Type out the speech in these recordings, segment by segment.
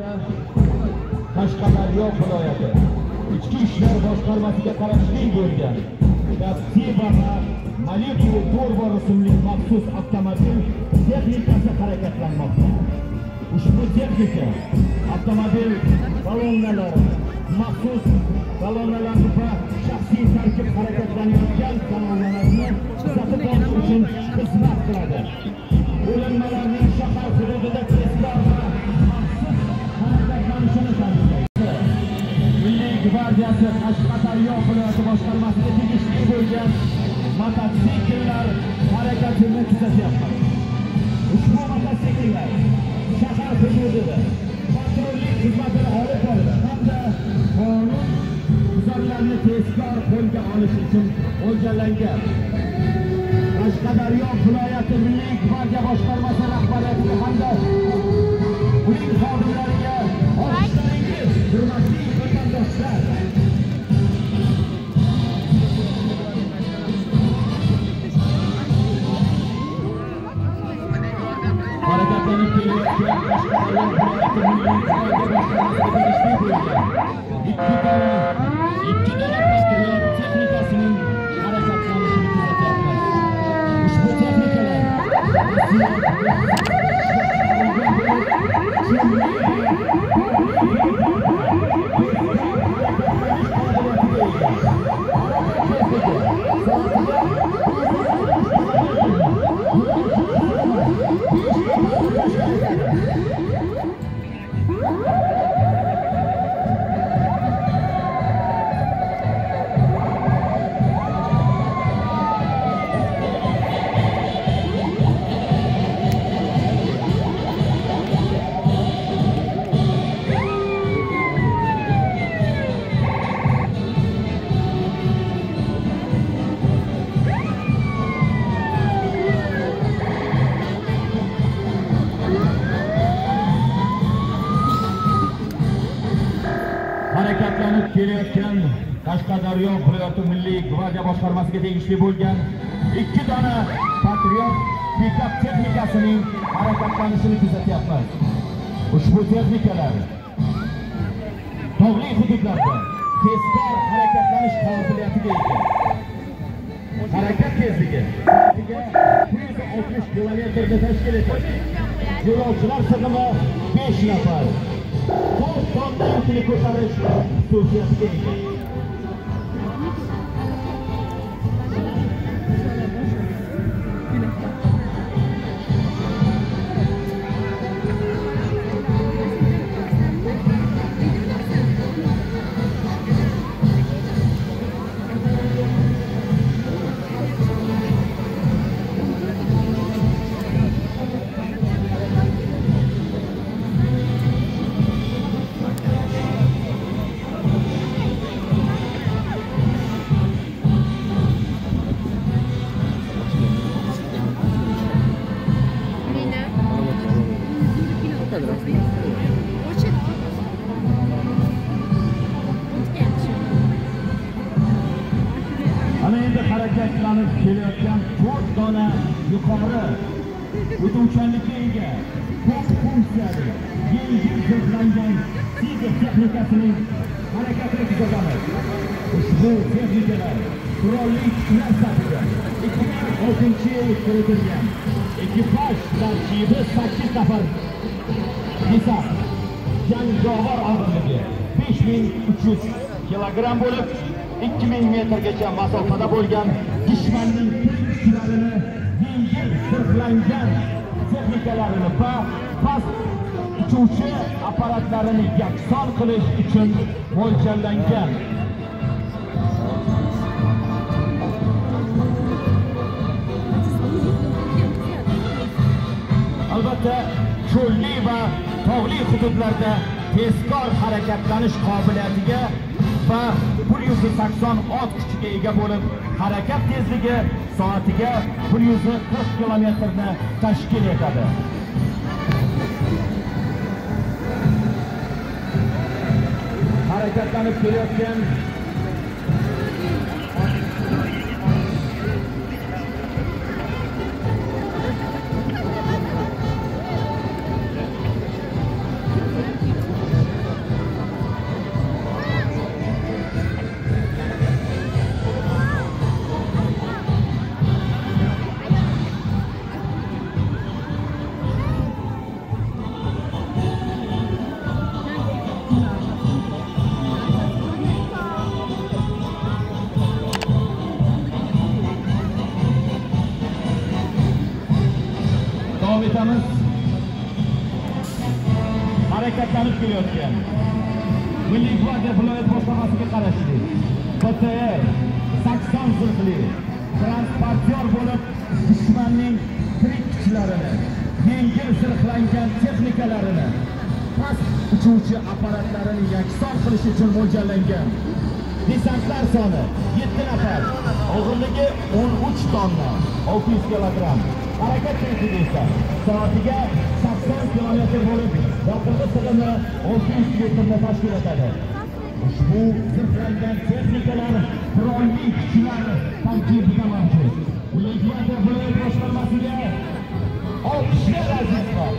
Qashqadaryo viloyati Ichki ishlar boshqarmasiga qarashli bo'lgan Captiva va Malibu Turbo rusumli maxsus avtomobil texnikasi harakatlanmoqda. Ushbu texnika avtomobil kolonnalari, maxsus kolonnalar va shaxsiy tarkib harakatlanayotgan kolonnalarni kuzatib olish uchun xizmat qiladi. Bo'linmalarning shahar hududida tezkor va maxsus harakatlanishini ta'minlaydi. Milliy gvardiyasi Qashqadaryo viloyati boshqarmasiga tegishli bo'lgan mototsikllar harakatini kuzatyapmiz. Ushbu mototsikllar shahar hududida patrullik xizmatini olib borish hamda qonun buzarlarni tezkor qo'lga olish uchun mo'ljallangan. Qashqadaryo viloyati Milliy gvardiya boshqarmasi rahbariyatiga hamda uning xodimlariga olqishlaringiz, hurmatli vatandoshlar. Harakatlanib kelayotgan Qashqadaryo viloyati Milliy gvardiya boshqarmasiga tegishli bo'lgan ikki dona patrul texnikasining harakatlanishini kuzatyapmiz. Ushbu texnikalar harakatlanib kelayotgan Qashqadaryo viloyati Milliy gvardiya boshqarmasiga tegishli bo'lgan ikki dona patriot pikap texnikasining harakatlanishini kuzatyapmiz. Ushbu texnikalar tog'li hududlarda tezkor harakatlanish qobiliyatiga ega. Harakat tezligi 160 km tashkil etadi. Yo'lovchilar sig'imi 5 nafar. 4 tonna yukni ko'tarish xususiyatiga ega. Harakatlanib kelayotgan 4 dona yuqori o'tuvchanlikka ega ko'p funksiyali yengil sozlangan Tiger texnikasining harakatini kuzatamiz. Ushbu texnikalar qurolli kuchlar safida 2006-yil kiritilgan. Ekipaj tarkibi 8 nafar esa jangovar og'irligi 5300 kilogramm bo'lib 2000 metrgacha masofada bo'lgan dushmanning kuchlarini yengil sirtlangan texnikalarini va past uchuvchi apparatlarini yakson qilish uchun mo'ljallangan. Albatta, cho'lli va tog'li hududlarda tezkor harakatlanish qobiliyatiga va 180 ot kuchiga ega bo'lib, harakat tezligi soatiga 140 kilometrni tashkil etadi. Harakatlanib kelayotgan davom etamiz. Harakatlanib kelayotgan Milliy gvardiya viloyat boshqarmasiga qarashli BTR 80 zirhli transportyor bo'lib dushmanning tirik kuchlarini, yengil zirhlangan texnikalarini, past uchuvchi apparatlarini yakson qilish uchun mo'ljallangan desantlar soni 7 nafar, og'irligi 13 tonna, 600 kilogramm. Harakat tezligi esa soatiga 80 kilometr bo'lib, yoqilg'i sig'imi 600 litrni tashkil etadi. Ushbu zirhlangan texnikalar qurolli kuchlar tarkibida mavjud. Milliy gvardiya viloyat boshqarmasiga olqishlar azizlar.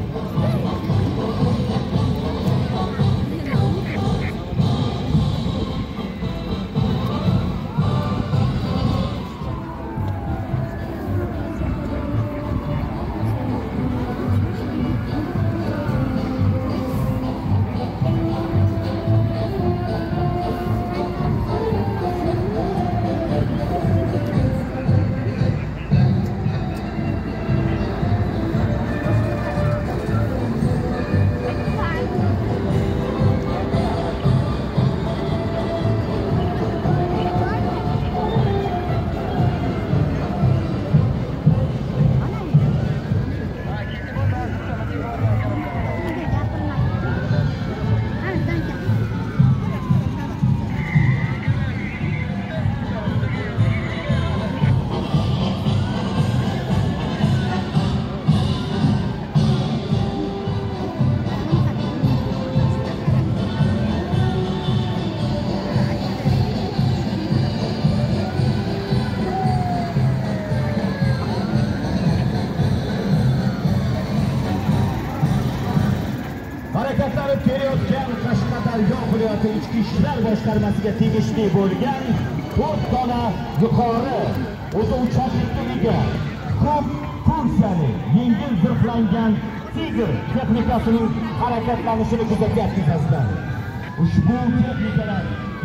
Harakatlanib kelayotgan Qashqadaryo viloyati ichki ishlar boshqarmasiga tegishli bo'lgan 4 dona yuqori o'zuvchanlikka ega ko'p funksiyali yengil zirhlangan Tiger texnikasining harakatlanishini kuzatyapsizlar. Ushbu texnikalar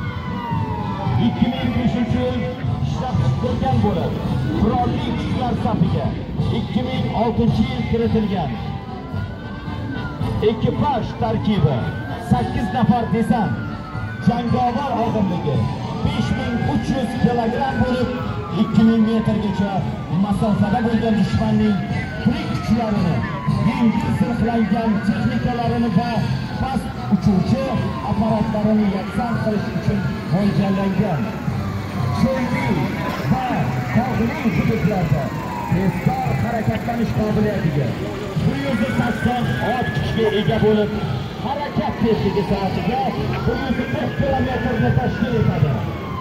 2005 yil ishlab chiqarilgan bo'lib, qurolli kuchlar safiga 2006 yil kiritilgan. Ekipaj tarkibi 8 nafar desant, jangovar og'irligi 5300 kilogramm bo'lib, 2000 metrgacha masofada bo'lgan dushmanning tirik kuchlarini, yengil zirhlangan texnikalarini va past uchuvchi apparatlarini yakson qilish uchun mo'ljallangan. Cho'lli va tog'li hududlarda tezkor harakatlanish qobiliyatiga 180 ot kuchga ega bo'lib, harakat tezligi soatiga 140 kilometrni tashkil etadi.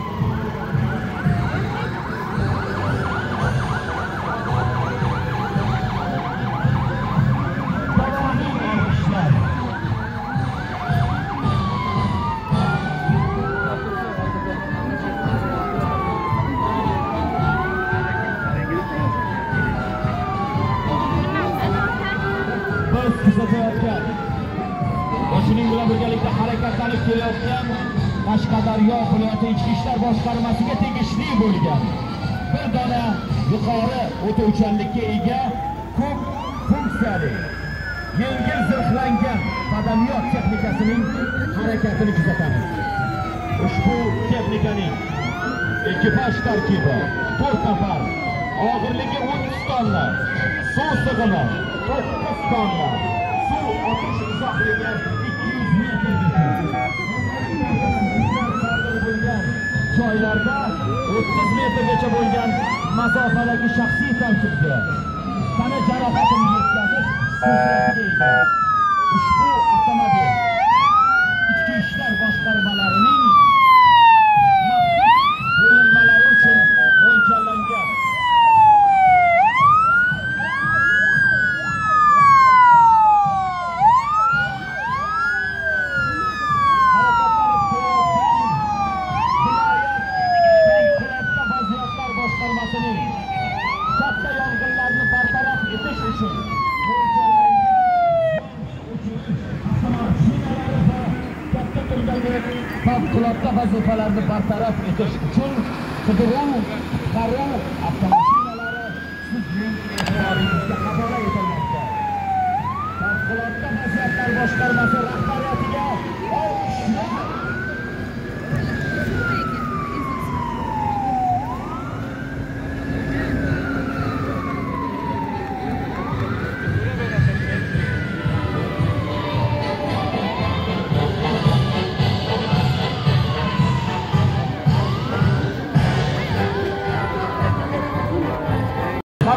Kuzatayotgan va shuning bilan birgalikda harakatlanib kelayotgan Qashqadaryo viloyati ichki ishlar boshqarmasiga tegishli bo'lgan 1 dona yuqori o'tuvchanlikka ega ko'p funksiyali yengil zirhlangan qadamiyot texnikasining harakatini kuzatamiz. Ushbu texnikaning ekipaj tarkibi 4 nafar, og'irligi 30 tonna, suv sig'imi 9 tonna, suv otish uzoqligi 200 metrgacha. Joylarda 30 metrgacha bo'lgan masofadagi shaxsiy tankibga tana jarohatini yetkazish xususiyatiga ega. Ushbu avtomobil ichki ishlar boshqarmalarining maxsus bo'linmalari uchun mo'ljallangan. Favqulodda vazifalarni bartaraf etish uchun qidiruv, qutqaruv avtomashinalari sizning e'tiboringizga havola etilmoqda.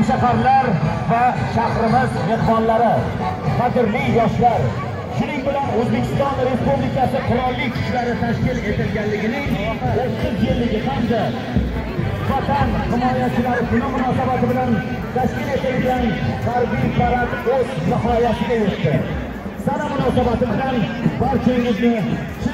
hamshaharlar va shahrimiz mehmonlari, qadrli yoshlar, shuning bilan O'zbekiston Respublikasi Qurolli Kuchlari tashkil etilganligining 30 yilligi hamda Vatan himoyachilari kuni munosabati bilan tashkil etilgan harbiy parad o'z nihoyasiga yetdi. Sana munosabati bilan barchangizni